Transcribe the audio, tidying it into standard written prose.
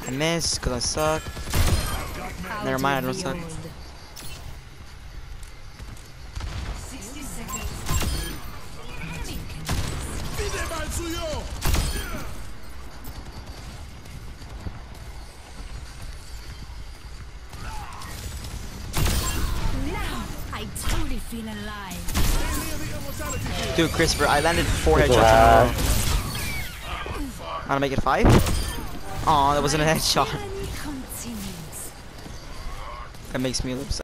I missed because I suck. Never mind, I don't suck. I truly feel alive. Dude, Christopher, I landed 4 headshots in a row. I'm gonna make it 5? Aw, that wasn't a headshot. That makes me look